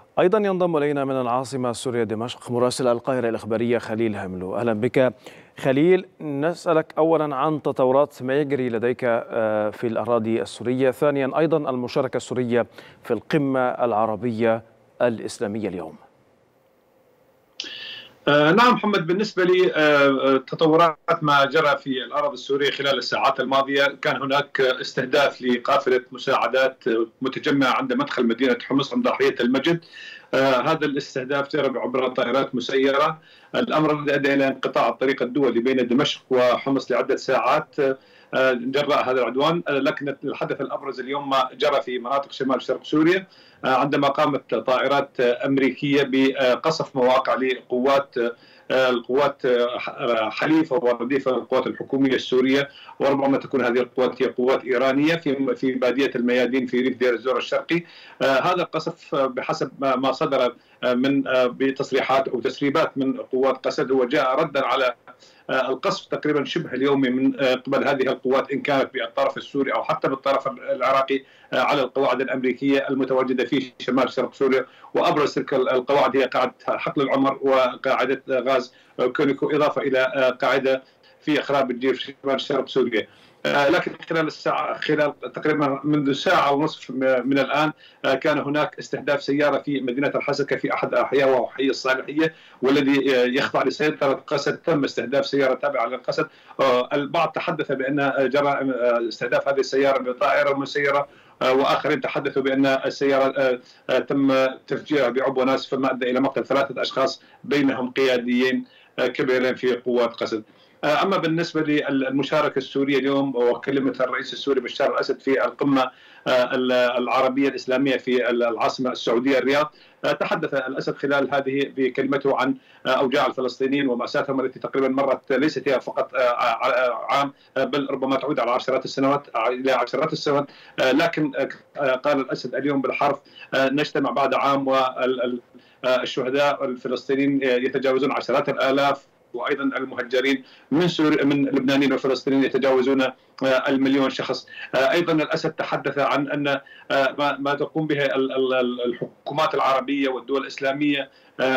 أيضا ينضم إلينا من العاصمة السورية دمشق مراسل القاهرة الإخبارية خليل هملو. أهلا بك خليل. نسألك أولا عن تطورات ما يجري لديك في الأراضي السورية، ثانيا أيضا المشاركة السورية في القمة العربية الإسلامية اليوم. نعم محمد، بالنسبة لي تطورات ما جرى في الأراضي السورية خلال الساعات الماضية، كان هناك استهداف لقافلة مساعدات متجمعة عند مدخل مدينة حمص عند ضاحية المجد. هذا الاستهداف جرى عبر طائرات مسيرة، الأمر الذي أدى إلى انقطاع الطريق الدولي بين دمشق وحمص لعدة ساعات جراء هذا العدوان. لكن الحدث الأبرز اليوم ما جرى في مناطق شمال شرق سوريا، عندما قامت طائرات أمريكية بقصف مواقع لقوات القوات حليفه ورديفه القوات الحكوميه السوريه، وربما تكون هذه القوات هي قوات ايرانيه في باديه الميادين في ريف دير الزور الشرقي. هذا القصف بحسب ما صدر من بتصريحات او تسريبات من قوات قسد هو جاء ردا على القصف تقريبا شبه اليومي من قبل هذه القوات، ان كانت بالطرف السوري او حتى بالطرف العراقي، على القواعد الامريكيه المتواجده في شمال شرق سوريا. وابرز تلك القواعد هي قاعده حقل العمر وقاعده غاز كونيكو، اضافه الى قاعده في اخراب الجير في شمال شرق سوريا. لكن خلال تقريبا منذ ساعة ونصف من الآن كان هناك استهداف سيارة في مدينة الحسكة في أحد أحياء وهو حي الصالحية، والذي يخضع لسيطرة قسد. تم استهداف سيارة تابعة للقسد. البعض تحدث بأن جرى استهداف هذه السيارة بطائرة مسيرة، واخرين تحدثوا بان السياره تم تفجيرها بعبوه ناسفه ما ادى الى مقتل 3 اشخاص بينهم قياديين كبيرين في قوات قسد. اما بالنسبه للمشاركه السوريه اليوم وكلمه الرئيس السوري بشار الاسد في القمه العربيه الاسلاميه في العاصمه السعوديه الرياض، تحدث الاسد خلال هذه بكلمته عن اوجاع الفلسطينيين وماساتهم التي تقريبا مرت ليست هي فقط عام، بل ربما تعود على عشرات السنوات الى عشرات السنوات. لكن قال الاسد اليوم بالحرف نجتمع بعد عام والشهداء الفلسطينيين يتجاوزون عشرات الالاف، وايضا المهجرين من سوريا من لبنانيين وفلسطينيين يتجاوزون المليون شخص. ايضا الاسد تحدث عن ان ما تقوم به الحكومات العربيه والدول الاسلاميه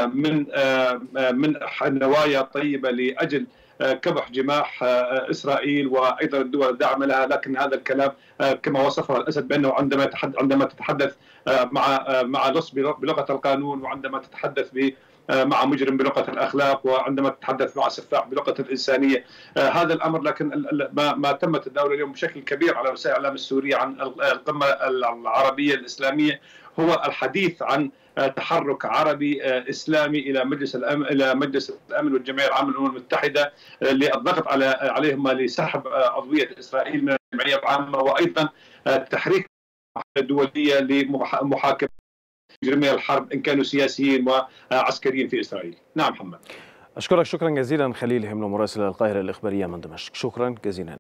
من نوايا طيبه لاجل كبح جماح اسرائيل وايضا الدول الداعمه لها. لكن هذا الكلام كما وصفه الاسد بانه عندما تتحدث مع لص بلغه القانون، وعندما تتحدث مع مجرم بلغه الاخلاق، وعندما تتحدث مع سفاح بلغه الانسانيه. هذا الامر. لكن ما تم تداوله اليوم بشكل كبير على وسائل الاعلام السوريه عن القمه العربيه الاسلاميه هو الحديث عن تحرك عربي اسلامي الى مجلس الامن والجمعيه العامه للامم المتحده للضغط عليهم لسحب عضويه اسرائيل من الجمعيه العامه، وايضا تحريك دوليه لمحاكمه مجرمي الحرب ان كانوا سياسيين وعسكريين في اسرائيل. نعم محمد. أشكرك شكرا جزيلا خليل هملو مراسل القاهرة الإخبارية من دمشق. شكرا جزيلا.